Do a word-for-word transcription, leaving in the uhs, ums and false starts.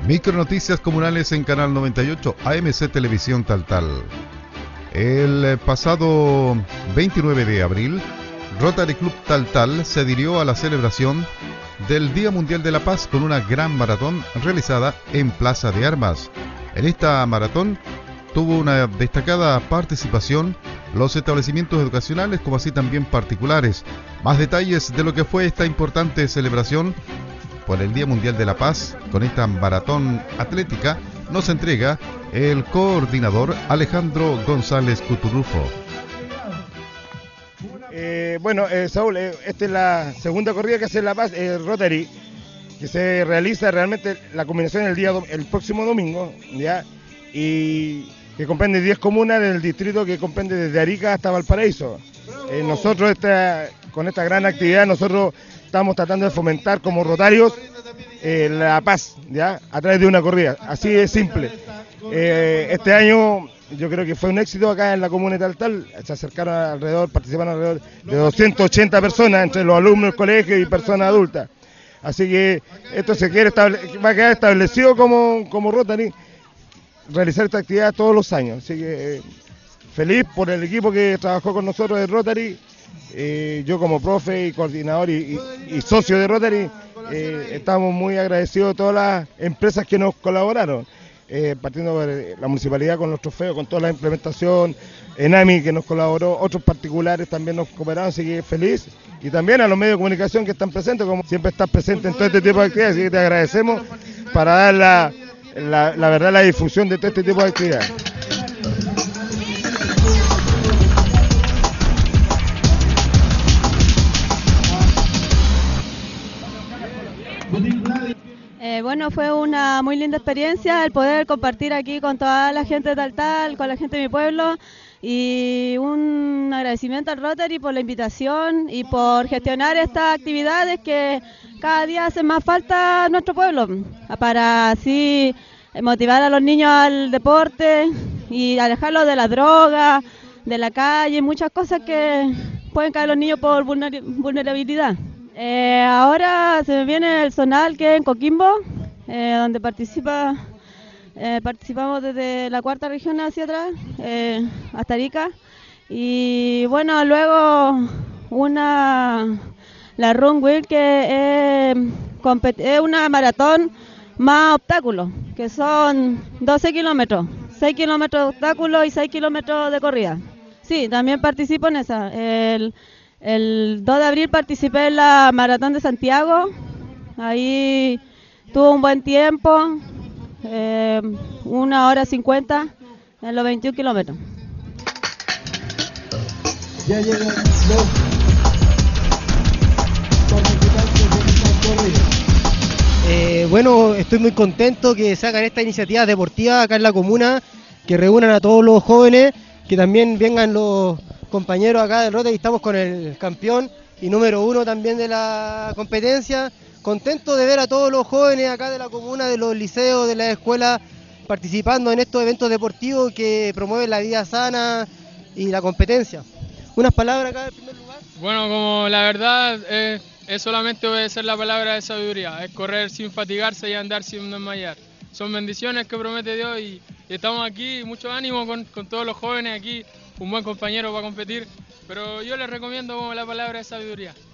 Micronoticias comunales en Canal noventa y ocho, A M C Televisión Taltal. El pasado veintinueve de abril, Rotary Club Taltal se adhirió a la celebración del Día Mundial de la Paz con una gran maratón realizada en Plaza de Armas. En esta maratón tuvo una destacada participación los establecimientos educacionales, como así también particulares. Más detalles de lo que fue esta importante celebración por el Día Mundial de la Paz con esta maratón atlética nos entrega el coordinador Alejandro González Cuturrufo. Eh, bueno, eh, Saúl, eh, esta es la segunda corrida que hace La Paz, eh, Rotary, que se realiza realmente la combinación el día el próximo domingo, ya, y que comprende diez comunas del distrito que comprende desde Arica hasta Valparaíso. Eh, nosotros esta, con esta gran actividad nosotros estamos tratando de fomentar como rotarios eh, la paz, ya, a través de una corrida, así de simple. Eh, este año yo creo que fue un éxito acá en la comuna de Taltal, se acercaron alrededor, participaron alrededor de doscientas ochenta personas entre los alumnos del colegio y personas adultas. Así que esto se quiere va a quedar establecido como, como Rotary, realizar esta actividad todos los años. Así que eh, feliz por el equipo que trabajó con nosotros de Rotary, eh, yo como profe y coordinador y, y, y socio de Rotary, eh, estamos muy agradecidos a todas las empresas que nos colaboraron. Eh, partiendo de la municipalidad con los trofeos, con toda la implementación, Enami que nos colaboró, otros particulares también nos cooperaron, así que feliz, y también a los medios de comunicación que están presentes, como siempre estás presente en todo este tipo de actividades, así que te agradecemos para dar la, la, la verdad la difusión de todo este tipo de actividades. Eh, bueno, fue una muy linda experiencia el poder compartir aquí con toda la gente de Taltal, con la gente de mi pueblo, y un agradecimiento al Rotary por la invitación y por gestionar estas actividades que cada día hacen más falta a nuestro pueblo, para así motivar a los niños al deporte y alejarlos de la droga, de la calle, muchas cosas que pueden caer los niños por vulnerabilidad. Eh, ahora se me viene el zonal que es en Coquimbo, eh, donde participa, eh, participamos desde la cuarta región hacia atrás, eh, hasta Arica. Y bueno, luego una la Run Wheel que es, es una maratón más obstáculos, que son doce kilómetros, seis kilómetros de obstáculos y seis kilómetros de corrida. Sí, también participo en esa. El, El dos de abril participé en la Maratón de Santiago, ahí tuve un buen tiempo, eh, una hora cincuenta en los veintiún kilómetros. Ya llegan los participantes de esta corrida. Eh, bueno, estoy muy contento que se hagan estas iniciativas deportivas acá en la comuna, que reúnan a todos los jóvenes, que también vengan los compañeros acá del Rotary. Estamos con el campeón y número uno también de la competencia. Contento de ver a todos los jóvenes acá de la comuna, de los liceos, de las escuelas, participando en estos eventos deportivos que promueven la vida sana y la competencia. Unas palabras acá en primer lugar. Bueno, como la verdad es, es solamente obedecer la palabra de sabiduría, es correr sin fatigarse y andar sin desmayar. Son bendiciones que promete Dios y, y estamos aquí, mucho ánimo con, con todos los jóvenes aquí. Un buen compañero para competir, pero yo les recomiendo como la palabra de sabiduría.